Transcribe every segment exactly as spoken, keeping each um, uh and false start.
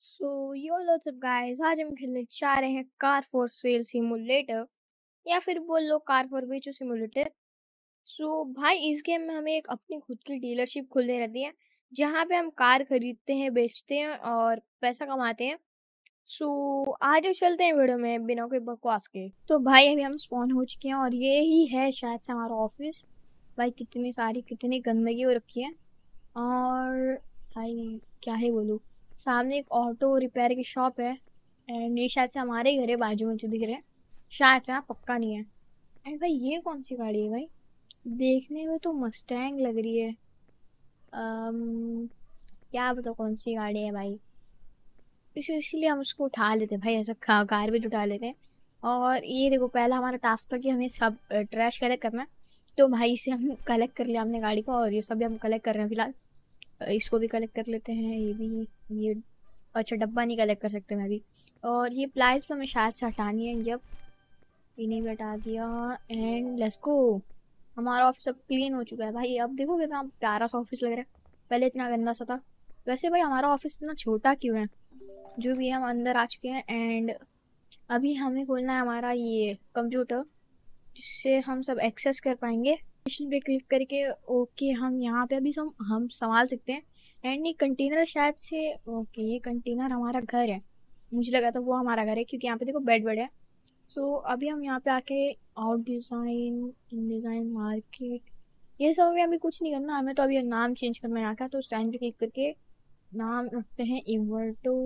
सो yo what's up guys, आज हम खेलने जा रहे हैं कार फॉर सेल सिमुलेटर या फिर बोल लो कार फॉर बेचो सिमुलेटर। सो भाई इस गेम में हमें एक अपनी खुद की डीलरशिप खोलने रहती है जहाँ पे हम कार खरीदते हैं, बेचते हैं और पैसा कमाते हैं। सो आज चलते हैं वीडियो में बिना कोई बकवास के। तो भाई अभी हम स्पॉन हो चुके हैं और ये ही है शायद से हमारा ऑफिस। भाई कितनी सारी कितनी गंदगी हो रखी है। और भाई क्या है बोलूँ, सामने एक ऑटो रिपेयर की शॉप है एंड ये शायद से हमारे ही घर है बाजू में जो दिख रहे हैं। शायद से, हाँ पक्का नहीं है। एंड भाई ये कौन सी गाड़ी है भाई? देखने में तो मस्टैंग लग रही है। अम, क्या बताओ कौन सी गाड़ी है भाई। इस इसीलिए हम उसको उठा लेते हैं भाई, ऐसा कार भी उठा लेते हैं। और ये देखो पहला हमारा टास्क था कि हमें सब ट्रैश कलेक्ट करना है। तो भाई से हम कलेक्ट कर लिया हमने गाड़ी को और ये सब भी हम कलेक्ट कर रहे हैं फिलहाल। इसको भी कलेक्ट कर लेते हैं, ये भी। ये अच्छा डब्बा नहीं कलेक्ट कर सकते मैं भी। और ये प्लाइज पे हमें शायद से हटानी है। जब इन्हें भी हटा दिया एंड लेट्स गो। हमारा ऑफिस अब क्लीन हो चुका है भाई। अब देखो कितना प्यारा सा ऑफिस लग रहा है, पहले इतना गंदा सा था। वैसे भाई हमारा ऑफिस इतना छोटा क्यों है? जो भी है हम अंदर आ चुके हैं एंड अभी हमें खोलना है हमारा ये कंप्यूटर जिससे हम सब एक्सेस कर पाएंगे। मिशन पे क्लिक करके ओके हम यहाँ पे अभी हम हम संभाल सकते हैं। एंड ये कंटेनर शायद से, ओके ये कंटेनर हमारा घर है। मुझे लगा था वो हमारा घर है क्योंकि यहाँ पे देखो बेड बेड है। सो so, अभी हम यहाँ पे आके out design, in design, market, ये सब में अभी कुछ नहीं करना हमें। तो अभी नाम चेंज करना है यहाँ का। तो साइन पे क्लिक करके नाम रखते हैं इन्वर्टो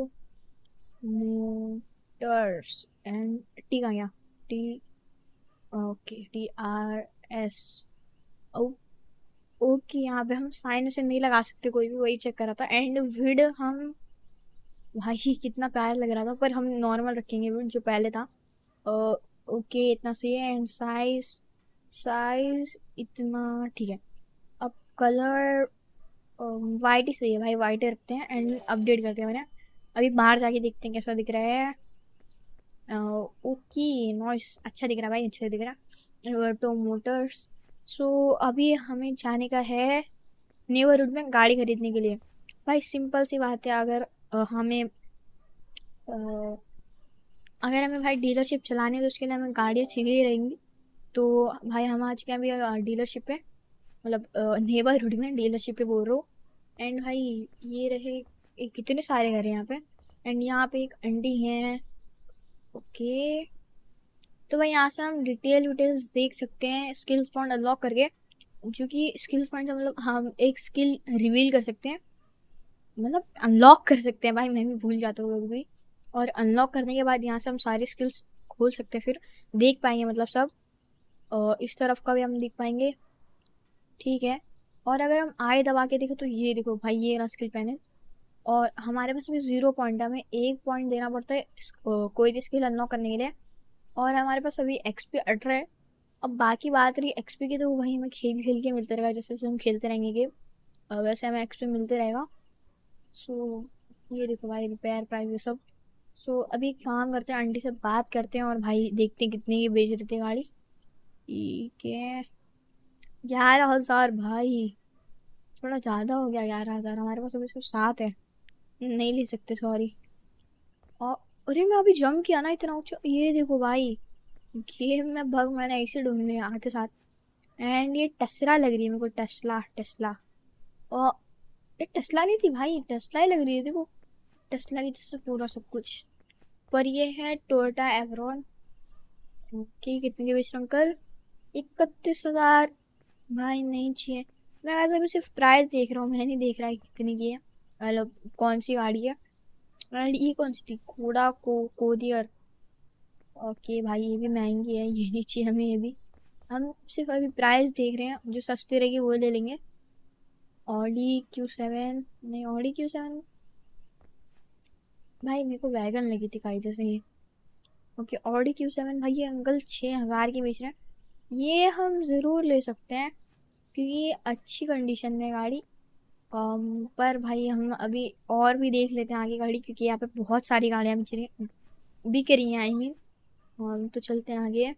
मोटर्स एंड टी का क्या T, okay T R S. Okay यहाँ पे हम साइन से नहीं लगा सकते कोई भी, वही चेक कर रहा था। एंड विड हम, भाई कितना प्यारा लग रहा था पर हम नॉर्मल रखेंगे विड जो पहले था। ओके इतना सही है। एंड साइज, साइज इतना ठीक है। अब कलर वाइट ही सही है भाई, वाइट ही रखते हैं। एंड अपडेट करते हैं मैंने। अभी बाहर जाके देखते हैं कैसा दिख रहा है। ओके नॉइस अच्छा दिख रहा है भाई, अच्छा दिख रहा है। तो मोटर्स। सो अभी हमें जाने का है नेबरहुड में गाड़ी खरीदने के लिए। भाई सिंपल सी बात है, अगर अ, हमें अ, अगर हमें भाई डीलरशिप चलानी है तो उसके लिए हमें गाड़ियाँ चाहिए रहेंगी। तो भाई हम आज के अभी डीलरशिप पे, मतलब नेबरहुड में डीलरशिप पे बोल रहा हूँ। एंड भाई ये रहे, ये कितने सारे घर हैं यहाँ पे। एंड यहाँ पे एक आंटी है। ओके तो भाई यहाँ से हम डिटेल डिटेल्स देख सकते हैं स्किल्स पॉइंट अनलॉक करके। जो कि स्किल्स पॉइंट से मतलब हम एक स्किल रिवील कर सकते हैं, मतलब अनलॉक कर सकते हैं। भाई मैं भी भूल जाता हूँ कभी। और अनलॉक करने के बाद यहाँ से हम सारी स्किल्स खोल सकते हैं, फिर देख पाएंगे मतलब सब। और इस तरफ का भी हम देख पाएंगे, ठीक है। और अगर हम आई दबा के देखें तो ये देखो भाई ये ना स्किल पैनल। और हमारे पास भी ज़ीरो पॉइंट है, हमें एक पॉइंट देना पड़ता है इस- अ, कोई भी स्किल अनलॉक करने के लिए। और हमारे पास अभी एक्सपी अठारह है। अब बाकी बात रही एक्सपी की, तो वो वही हमें खेल खेल के मिलते रहेगा, जैसे जैसे हम खेलते रहेंगे गेम वैसे हमें एक्सपी मिलते रहेगा। सो ये देखो भाई रिपेयर प्राइस ये सब। सो अभी एक काम करते हैं, आंटी से बात करते हैं और भाई देखते हैं कितने की बेच रही थी गाड़ी। ठीक है ग्यारह हज़ार भाई, थोड़ा ज़्यादा हो गया। ग्यारह हज़ार हमारे पास अभी सिर्फ सात है, नहीं ले सकते सॉरी। और अरे मैं अभी जंप किया ना इतना ऊंचा, ये देखो भाई गेम में बग मैंने ऐसे ढूंढने आते साथ। एंड ये टेस्ला लग रही है मेरे को, टेस्ला टेस्ला। और ये टेस्ला नहीं थी भाई, टेस्ला ही लग रही है देखो, टेस्ला की जैसे पूरा सब कुछ। पर ये है टोयोटा एवरॉन। ओके कितने के बेच रहे अंकल? इकतीस हज़ार। भाई नहीं चाहिए। मैं वैसे अभी सिर्फ प्राइस देख रहा हूँ, मैं नहीं देख रहा है कितने की है, मतलब कौन सी गाड़ी है। एंड ये कौन सी थी, कोडा को कोरियर। ओके भाई ये भी महंगी है, ये नहीं चाहिए हमें ये भी। हम सिर्फ अभी प्राइस देख रहे हैं, जो सस्ती रहेगी वो ले लेंगे। ऑडी क्यू सेवन, नहीं ऑडी क्यू सेवन भाई मेरे को वैगन लगी थी कायदे से ये। ओके ऑडी क्यू सेवन भाई ये अंकल छः हज़ार की बेच रहे हैं। ये हम ज़रूर ले सकते हैं क्योंकि ये अच्छी कंडीशन में है गाड़ी। अम, पर भाई हम अभी और भी देख लेते हैं आगे गाड़ी, क्योंकि यहाँ पे बहुत सारी गाड़ियाँ बिक रही बिक रही हैं आई मीन। हम तो चलते हैं आगे।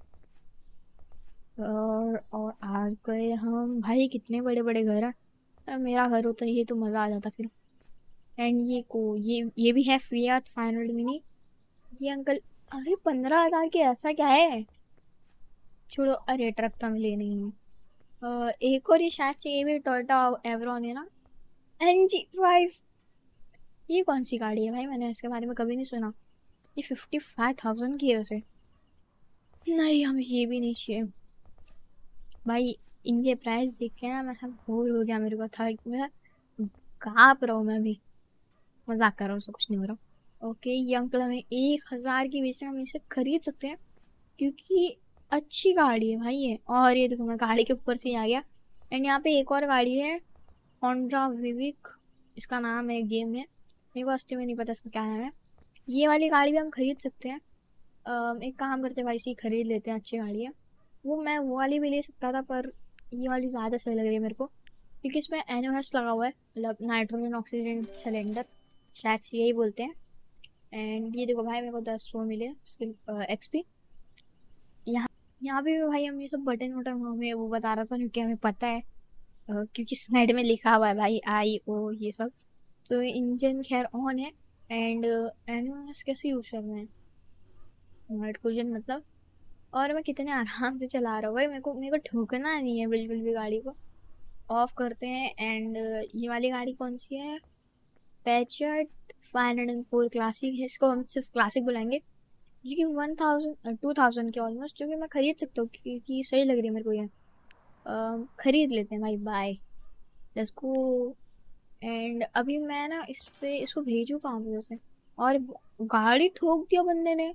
और और आ गए हम भाई, कितने बड़े बड़े घर हैं। अब मेरा घर होता ये तो मज़ा आ जाता फिर। एंड ये को ये ये भी है फियाट फाइव हंड्रेड मिनी। ये अंकल, अरे पंद्रह हजार के, ऐसा क्या है? छोड़ो, अरे ट्रक तो हमें ले नहीं है। अ, एक और ये शायद से ये भी टोयोटा एवरॉन है ना, एन जी फाइव। ये कौन सी गाड़ी है भाई, मैंने इसके बारे में कभी नहीं सुना। ये फिफ्टी फाइव थाउजेंड की है वैसे। नहीं, हमें ये भी नहीं चाहिए भाई। इनके प्राइस देख के ना मैं बोर हो गया, मेरे को था मैं काँप रहा हूँ मैं भी। मजाक कर रहा हूँ, सब कुछ नहीं हो रहा। ओके, ये अंकल हमें एक हज़ार की बेच रहे हैं, हम इसे खरीद सकते हैं क्योंकि अच्छी गाड़ी है भाई ये। और ये देखो, मैं गाड़ी के ऊपर से ही आ गया। एंड यहाँ पे एक और गाड़ी है, होंडा विविक इसका नाम है गेम में। मेरे को असली में नहीं पता इसका क्या नाम है। ये वाली गाड़ी भी हम खरीद सकते हैं। अम, एक काम करते हैं भाई, इसी खरीद लेते हैं, अच्छी गाड़ी है वो। मैं वो वाली भी ले सकता था पर ये वाली ज़्यादा सही लग रही है मेरे को क्योंकि इसमें एन ओ एस लगा हुआ है, मतलब नाइट्रोजन ऑक्सीजन सिलेंडर, शायद से यही बोलते हैं। एंड ये देखो भाई, मेरे को दस वो मिले एक्स पी। यहाँ यहाँ पे भी भाई हम ये सब बटन वटन हमें वो बता रहा था क्योंकि हमें पता है, अ, क्योंकि साइड में लिखा हुआ है भाई आई ओ ये सब। तो इंजन खैर ऑन है। एंड एन ओ एस कैसे यूज करना है, नाइट्रोजन मतलब। और मैं कितने आराम से चला रहा हूँ भाई, मेरे को मेरे को ठोकना नहीं है बिल्कुल भी गाड़ी को। ऑफ करते हैं। एंड ये वाली गाड़ी कौन सी है, पैचर्ड five hundred and four classic है, इसको हम सिर्फ क्लासिक बुलाएंगे जो कि वन थाउजेंड टू थाउजेंड के ऑलमोस्ट, जो कि मैं खरीद सकता हूँ क्योंकि सही लग रही है मेरे को ये। अम, खरीद लेते हैं भाई, बाय, लेट्स गो। एंड अभी मैं ना इस पे इसको भेजूँ कहाँ पे वैसे। और गाड़ी ठोक दिया बंदे ने।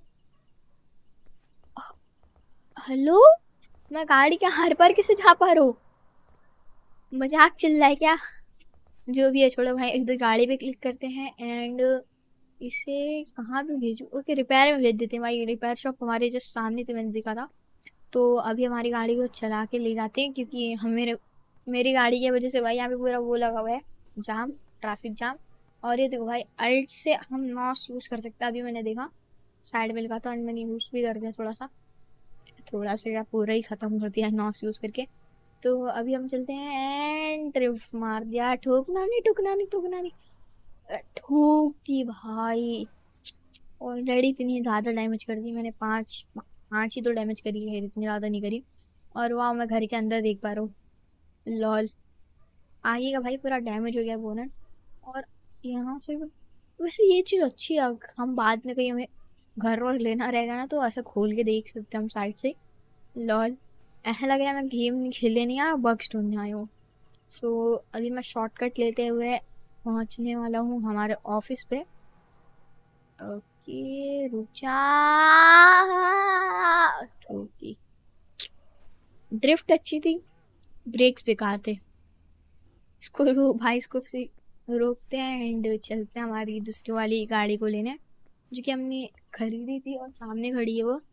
हेलो, मैं गाड़ी के हर पर किसे जा पा रहा हूँ? मजाक चल रहा है क्या? जो भी है छोड़ो भाई, इधर गाड़ी पे क्लिक करते हैं। एंड इसे कहाँ पे भेजूँ? ओके, रिपेयर में भेज देते हैं भाई। रिपेयर शॉप हमारे जस्ट सामने थे, मैंने देखा था। तो अभी हमारी गाड़ी को चला के ले जाते हैं क्योंकि हम मेरे मेरी गाड़ी की वजह से भाई यहाँ पे पूरा वो लगा हुआ है, जाम, ट्रैफिक जाम। और ये देखो भाई, अल्ट से हम नॉस यूज़ कर सकते हैं, अभी मैंने देखा साइड में लिखा था एंड मैंने यूज़ भी कर दिया थोड़ा सा। थोड़ा सा या पूरा ही ख़त्म कर दिया नॉस यूज़ करके। तो अभी हम चलते हैं एंड ड्रिफ्ट मार दिया। ठोकना नहीं, ठोकना नहीं, ठोकना नहीं। ठोक दी भाई, ऑलरेडी इतनी ज़्यादा डैमेज कर दी मैंने। पाँच पाँच ही तो डैमेज करी है, इतनी ज़्यादा नहीं करी। और वाह, मैं घर के अंदर देख पा रहा हूँ, लॉल। आगे का भाई पूरा डैमेज हो गया बोनट। और यहाँ से भी- वैसे ये चीज़ अच्छी है, अगर हम बाद में कहीं हमें घर और लेना रहेगा ना तो ऐसा खोल के देख सकते हैं हम साइड से। लॉल, ऐसा लग रहा है मैं गेम नहीं खेलने नहीं आया, बग्स ढूंढने आई हूँ। सो अभी मैं शॉर्टकट लेते हुए पहुँचने वाला हूँ हमारे ऑफिस पे। ओके, रुक जा। ठोकी। ड्रिफ्ट अच्छी थी, ब्रेक्स बेकार थे। इसको रो भाई, इसको से रोकते हैं एंड चलते हैं हमारी दूसरी वाली गाड़ी को लेने, जो कि हमने खरीदी थी और सामने खड़ी है वो।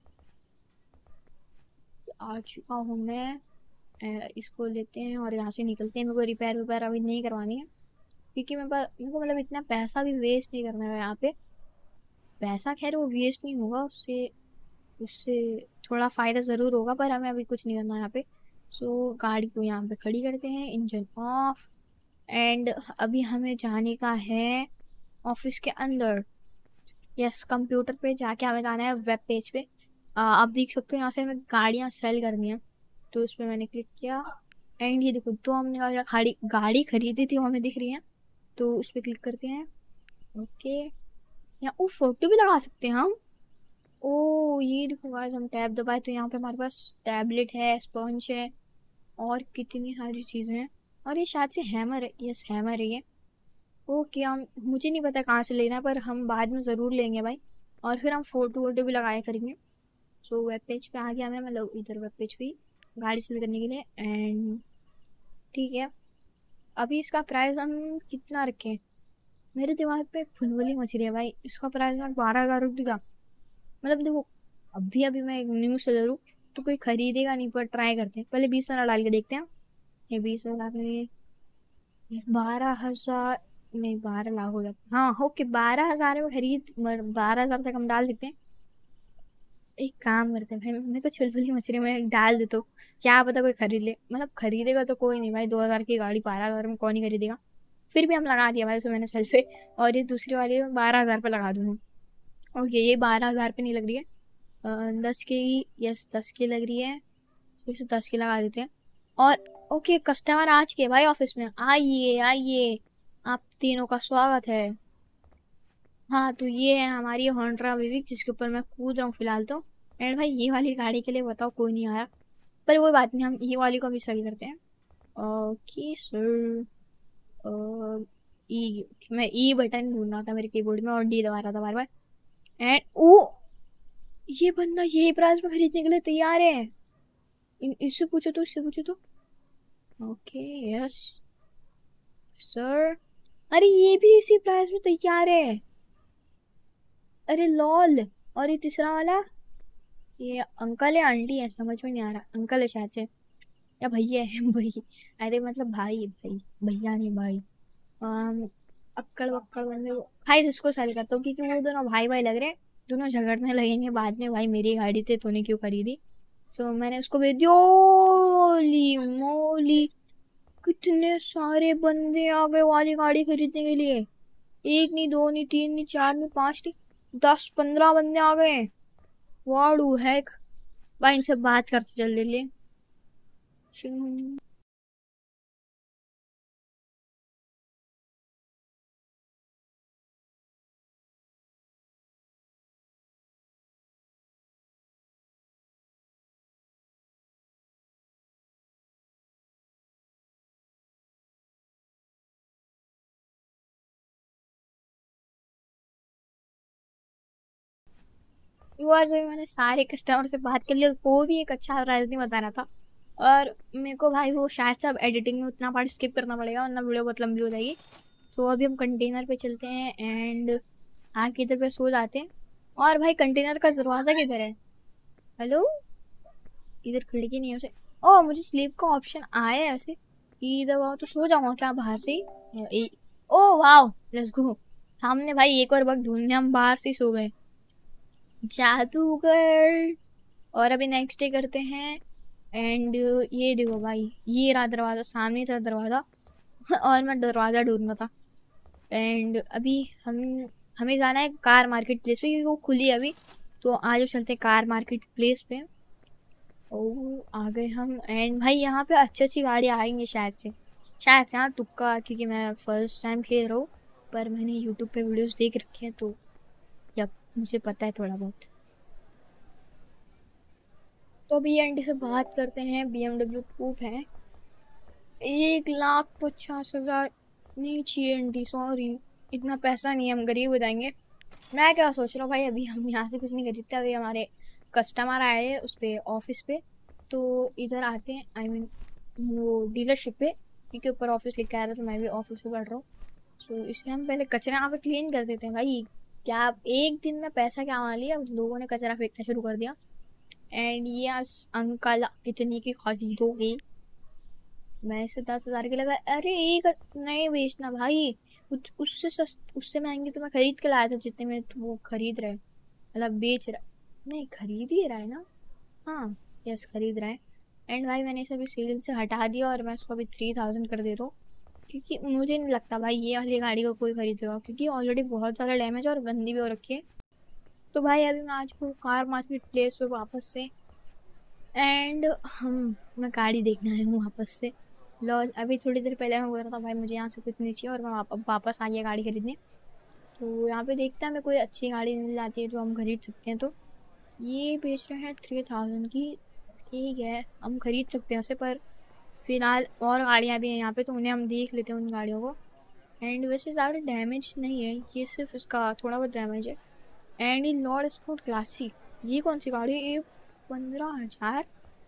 आ चुका हूँ मैं। अ, इसको लेते हैं और यहाँ से निकलते हैं। मेरे को रिपेयर विपेयर अभी नहीं करवानी है क्योंकि मेरे पास मेरे को मतलब इतना पैसा भी वेस्ट नहीं करना है यहाँ पे। पैसा खैर वो वेस्ट नहीं होगा, उससे उससे थोड़ा फ़ायदा ज़रूर होगा पर हमें अभी कुछ नहीं करना यहाँ पे। सो गाड़ी को यहाँ पे खड़ी करते हैं, इंजन ऑफ। एंड अभी हमें जाने का है ऑफिस के अंदर। यस, कंप्यूटर पे जाके हमें जाना है वेब पेज पे। आ, आप देख सकते हो यहाँ से हमें गाड़ियाँ सेल करनी है। तो उस पर मैंने क्लिक किया। एंड ये देखो, तो हमने गाड़ी गाड़ी खरीदी थी वो हमें दिख रही है। तो उस पर क्लिक करते हैं। ओके, यहाँ वो फोटो भी लगा सकते हैं हम। ओ ये देखो गाइस, हम टैब दबाए तो यहाँ पे हमारे पास टैबलेट है, स्पंज है और कितनी सारी चीज़ें हैं। और ये शायद से हैमर है, यस हैमर है ये। ओके, हम मुझे नहीं पता कहाँ से लेना है पर हम बाद में ज़रूर लेंगे भाई। और फिर हम फ़ोटो वोटो भी लगाया करेंगे। सो वेब पेज पे आ गया मैं, मतलब इधर वेब पेज पे गाड़ी सेल करने के लिए। एंड ठीक है, अभी इसका प्राइस हम कितना रखें? मेरे दिमाग पे फुलवली मच रही है भाई। इसका प्राइस मैं बारह हज़ार रुक दूँगा, मतलब देखो अभी अभी मैं एक न्यू सेलर हूँ तो कोई खरीदेगा नहीं पर ट्राई करते हैं, पहले बीस हज़ार डाल के देखते हैं। ये बीस हज़ार में बारह हज़ार, नहीं बारह लाख हो जाता। हाँ ओके, बारह हज़ार में खरीद, बारह हज़ार तक हम डाल सकते हैं। एक काम करते हैं भाई, मेरे को छुलबुली मछली में डाल दे तो क्या पता कोई खरीद ले। मतलब खरीदेगा तो कोई नहीं भाई, दो हज़ार की गाड़ी बारह हज़ार में कौन ही खरीदेगा। फिर भी हम लगा दिया भाई उसे मैंने सेल पे, और ये दूसरी वाली में बारह हज़ार पे लगा दूँगा। ओके, ये बारह हज़ार पे नहीं लग रही है, अ, दस की, यस दस की लग रही है, तो इसे दस की लगा देते हैं। और ओके, कस्टमर आज के भाई ऑफिस में, आइए आइए, आप तीनों का स्वागत है। हाँ, तो ये है हमारी होंडा विविक जिसके ऊपर मैं कूद रहा हूँ फिलहाल तो। एंड भाई ये वाली गाड़ी के लिए बताओ कोई नहीं आया, पर वो बात नहीं, हम ये वाली को भी सेल करते हैं। ओके सर, ई, मैं ई बटन ढूंढ रहा था मेरे कीबोर्ड में और डी दबा रहा था बार बार। एंड ओ, ये बंदा यही प्राइस में खरीदने के लिए तैयार है। इन इससे पूछो तो, इससे पूछो तो। ओके यस सर, अरे ये भी इसी प्राइस में तैयार है, अरे लॉल। और ये तीसरा वाला, ये अंकल है आंटी है समझ में नहीं आ रहा, अंकल है शायद से, या भैया है भाई, अरे मतलब भाई भाई, भैया नहीं भाई। अम, अक्कड़ बक्कड़ बंदे को भाई इसको सेल करता हूँ, क्योंकि वो दोनों भाई भाई लग रहे हैं, दोनों झगड़ने लगेंगे बाद में, भाई मेरी गाड़ी थी तूने क्यों खरीदी। सो मैंने उसको भेज दिया। ओली मोली, कितने सारे बंदे आ गए वाली गाड़ी खरीदने के लिए, एक नहीं, दो नहीं, तीन नहीं, चार नहीं, पांच नहीं, दस पंद्रह बंदे आ गए। वाड़ू हैक, भाई इनसे बात करते चल ले। हुआ जब मैंने सारे कस्टमर से बात कर लिया, कोई भी एक अच्छा प्राइस नहीं बता रहा था, और मेरे को भाई वो शायद सब एडिटिंग में उतना पार्ट स्किप करना पड़ेगा वरना वीडियो बहुत लंबी हो जाएगी। तो अभी हम कंटेनर पे चलते हैं एंड आके इधर पे सो जाते हैं। और भाई कंटेनर का दरवाज़ा किधर है, हेलो, इधर खिड़की नहीं है उसे। ओह मुझे स्लीप का ऑप्शन आया है वैसे, ये दबाओ तो सो जाऊंगा क्या बाहर से ही। Oh wow, let's go. हमने भाई एक और बग ढूंढ लिया, हम बाहर से ही सो गए, जादूगर। और अभी नेक्स्ट डे करते हैं एंड ये देखो भाई, ये रहा दरवाज़ा, सामने था दरवाज़ा और मैं दरवाज़ा ढूंढ रहा था। एंड अभी हम हमें जाना है कार मार्केट प्लेस पे, क्योंकि वो खुली है अभी, तो आज चलते हैं कार मार्केट प्लेस पे। ओह आ गए हम, एंड भाई यहाँ पे अच्छी अच्छी गाड़ी आएंगी शायद से, शायद से, हाँ तुक्का, क्योंकि मैं फर्स्ट टाइम खेल रहा हूँ, पर मैंने यूट्यूब पे वीडियोस देख रखे हैं, तो यप मुझे पता है थोड़ा बहुत। तो अभी ये आंटी से बात करते हैं, बी एम डब्ल्यू कूप है, एक लाख पचास हज़ार नहीं चाहिए आंटी, सॉरी इतना पैसा नहीं है, हम गरीब हो जाएंगे। मैं क्या सोच रहा हूँ भाई, अभी हम यहाँ से कुछ नहीं खरीदते, अभी हमारे कस्टमर आए हैं उस पर ऑफिस पे, तो इधर आते हैं, आई I मीन mean, वो डीलरशिप पे, क्योंकि ऊपर ऑफिस लिखा आ रहा है, तो मैं भी ऑफिस से पढ़ रहा हूँ। सो इसलिए हम पहले कचरा यहाँ पे क्लीन कर देते हैं भाई, क्या आप एक दिन में पैसा क्या मान लिया, लोगों ने कचरा फेंकना शुरू कर दिया। एंड ये अंकल कितनी की खरीदोगे, मैं इसे दस हज़ार की लगा, अरे एक नहीं बेचना भाई, उस, उससे सस्त उससे महंगी तो मैं खरीद के लाया था जितने में तो वो खरीद रहे, मतलब बेच रहा, नहीं खरीद ही रहा है ना, हाँ यस खरीद रहा है। एंड भाई मैंने इसे अभी सेल से हटा दिया और मैं इसको अभी थ्री थाउजेंड कर दे रहा हूँ, क्योंकि मुझे नहीं लगता भाई ये वाली गाड़ी को कोई खरीदेगा, क्योंकि ऑलरेडी बहुत ज़्यादा डैमेज और गंदी भी हो रखी है। तो भाई अभी मैं आज को कार मार्केट प्लेस पे वापस से, एंड हम मैं गाड़ी देखने आई हूँ वापस से, लॉल। अभी थोड़ी देर पहले मैं बोल रहा था भाई मुझे यहाँ से कुछ नहीं चाहिए, और मैं वाप, वापस आ गया गाड़ी खरीदने। तो यहाँ पे देखते हैं हमें कोई अच्छी गाड़ी मिल जाती है जो हम खरीद सकते हैं, तो ये बेच रहे हैं थ्री थाउजेंड की, ठीक है हम खरीद सकते हैं उसे, पर फिलहाल और गाड़ियाँ भी हैं यहाँ पे, तो उन्हें हम देख लेते हैं उन गाड़ियों को। एंड वैसे ज़्यादा डैमेज नहीं है, ये सिर्फ इसका थोड़ा बहुत डैमेज है। एंड ये लॉर्ड स्पोर्ट क्लासिक, ये कौन सी गाड़ी है, ये पंद्रह हज़ार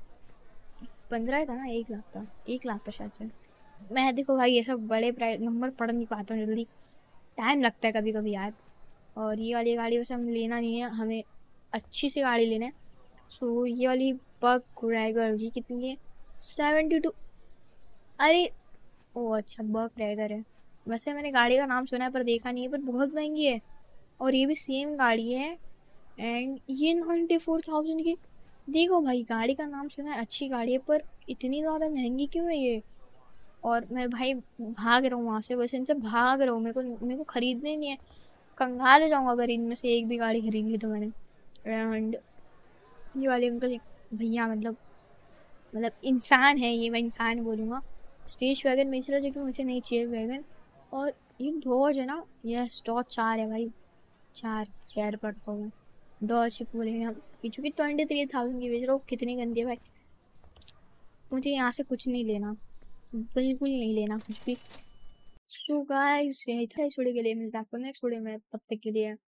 पंद्रह था ना, एक लाख था, एक लाख था शायद से। मैं देखो भाई ये सब बड़े प्राइस नंबर पढ़ नहीं पाता हूँ जल्दी, टाइम लगता है कभी कभी यार। और ये वाली गाड़ी वैसे हमें लेना नहीं है, हमें अच्छी सी गाड़ी लेना है। सो ये वाली बग रैगर जी कितनी है, सेवेंटी टू, अरे ओ अच्छा बग रैगर है, वैसे मैंने गाड़ी का नाम सुना है पर देखा नहीं है, पर बहुत महंगी है। और ये भी सेम गाड़ी है, एंड ये नाइन्टी फोर थाउजेंड की। देखो भाई गाड़ी का नाम सुना है, अच्छी गाड़ी है, पर इतनी ज़्यादा महंगी क्यों है ये। और मैं भाई भाग रहा हूँ वहां से, बस इनसे भाग रहा हूँ। मेरे को मेरे को खरीदने नहीं है, कंगाल हो जाऊंगा अगर इनमें से एक भी गाड़ी खरीद ली तो मैंने। एंड ये वाले अंकल, भैया मतलब मतलब इंसान है ये, मैं इंसान बोलूँगा। स्टेज वैगन बेच रहा है जो कि मुझे नहीं चाहिए वैगन। और ये डॉज है ना, यस डॉज चार है भाई, चार चेयर पड़ता हूँ मैं। डॉज पूरे हैं क्योंकि ट्वेंटी थ्री थाउजेंड की बेच रहा हूँ, कितनी गंदी है भाई। मुझे यहाँ से कुछ नहीं लेना, बिल्कुल नहीं लेना कुछ भी। सो गाइस यही था इस वीडियो के लिए, मिलता है आपको नेक्स्ट वीडियो में, तब तक के लिए